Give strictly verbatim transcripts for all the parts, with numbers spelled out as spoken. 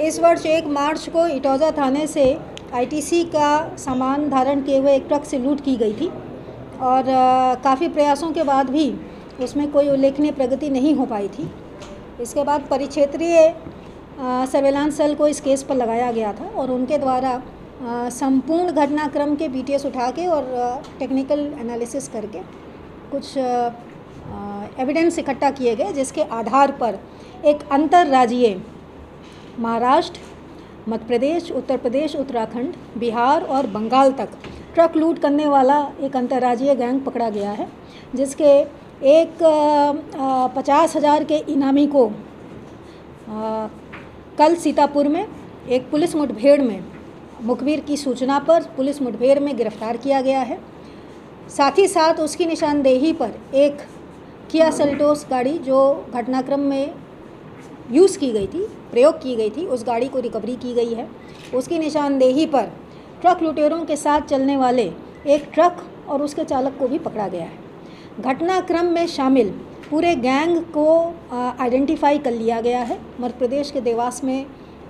इस वर्ष एक मार्च को इटौजा थाने से आईटीसी का सामान धारण किए हुए एक ट्रक से लूट की गई थी और काफ़ी प्रयासों के बाद भी उसमें कोई उल्लेखनीय प्रगति नहीं हो पाई थी। इसके बाद परिक्षेत्रीय सर्वेलांस सेल को इस केस पर लगाया गया था और उनके द्वारा आ, संपूर्ण घटनाक्रम के बीटीएस उठा के और टेक्निकल एनालिसिस करके कुछ एविडेंस इकट्ठा किए गए, जिसके आधार पर एक अंतर्राज्यीय महाराष्ट्र, मध्य प्रदेश, उत्तर प्रदेश, उत्तराखंड, बिहार और बंगाल तक ट्रक लूट करने वाला एक अंतर्राज्यीय गैंग पकड़ा गया है, जिसके एक पचास हज़ार के इनामी को आ, कल सीतापुर में एक पुलिस मुठभेड़ में मुखबिर की सूचना पर पुलिस मुठभेड़ में गिरफ्तार किया गया है। साथ ही साथ उसकी निशानदेही पर एक किया सेल्टोस गाड़ी जो घटनाक्रम में यूज़ की गई थी, प्रयोग की गई थी, उस गाड़ी को रिकवरी की गई है। उसकी निशानदेही पर ट्रक लुटेरों के साथ चलने वाले एक ट्रक और उसके चालक को भी पकड़ा गया है। घटनाक्रम में शामिल पूरे गैंग को आइडेंटिफाई कर लिया गया है। मध्य प्रदेश के देवास में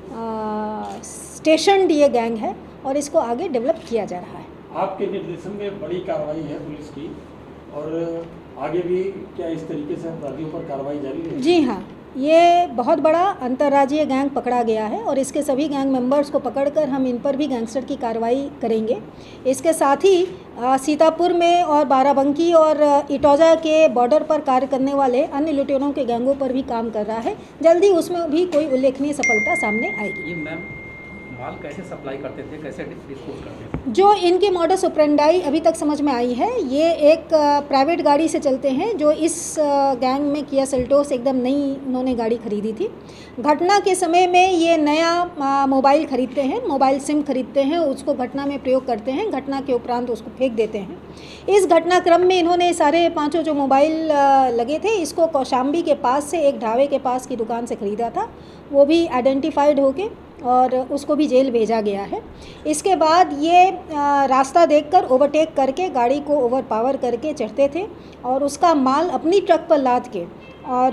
स्टेशनड ये गैंग है और इसको आगे डेवलप किया जा रहा है। आपके निर्देशन में बड़ी कार्रवाई है पुलिस की और आगे भी क्या इस तरीके से अपराधियों पर कार्रवाई जारी है? जी हाँ, ये बहुत बड़ा अंतर्राज्यीय गैंग पकड़ा गया है और इसके सभी गैंग मेंबर्स को पकड़कर हम इन पर भी गैंगस्टर की कार्रवाई करेंगे। इसके साथ ही सीतापुर में और बाराबंकी और इटौजा के बॉर्डर पर कार्य करने वाले अन्य लुटेरों के गैंगों पर भी काम कर रहा है। जल्दी उसमें भी कोई उल्लेखनीय सफलता सामने आएगी। ये मैम माल कैसे सप्लाई करते थे, कैसे डिस्पोज करते थे? जो इनके मॉडस ऑपरेंडाई अभी तक समझ में आई है, ये एक प्राइवेट गाड़ी से चलते हैं जो इस गैंग में किया सेल्टोस एकदम नई उन्होंने गाड़ी खरीदी थी। घटना के समय में ये नया मोबाइल खरीदते हैं, मोबाइल सिम खरीदते हैं, उसको घटना में प्रयोग करते हैं, घटना के उपरांत उसको फेंक देते हैं। इस घटनाक्रम में इन्होंने सारे पाँचों जो मोबाइल लगे थे इसको कौशाम्बी के पास से एक ढाबे के पास की दुकान से ख़रीदा था, वो भी आइडेंटिफाइड होके और उसको भी जेल भेजा गया है। इसके बाद ये रास्ता देखकर ओवरटेक करके गाड़ी को ओवरपावर करके चढ़ते थे और उसका माल अपनी ट्रक पर लाद के और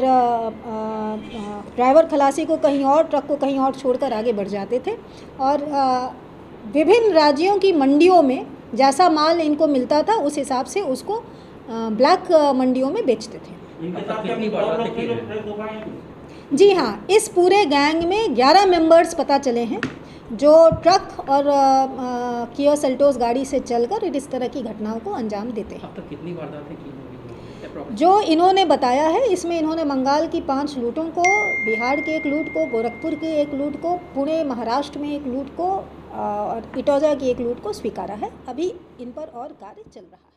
ड्राइवर खलासी को कहीं और, ट्रक को कहीं और छोड़कर आगे बढ़ जाते थे और विभिन्न राज्यों की मंडियों में जैसा माल इनको मिलता था उस हिसाब से उसको ब्लैक मंडियों में बेचते थे। जी हाँ, इस पूरे गैंग में ग्यारह मेंबर्स पता चले हैं जो ट्रक और किया सेल्टोस गाड़ी से चलकर इस तरह की घटनाओं को अंजाम देते हैं। अब तक कितनी वारदातें की होंगी? जो इन्होंने बताया है इसमें इन्होंने बंगाल की पांच लूटों को, बिहार के एक लूट को, गोरखपुर के एक लूट को, पुणे महाराष्ट्र में एक लूट को और इटौजा की एक लूट को स्वीकारा है। अभी इन पर और कार्य चल रहा है।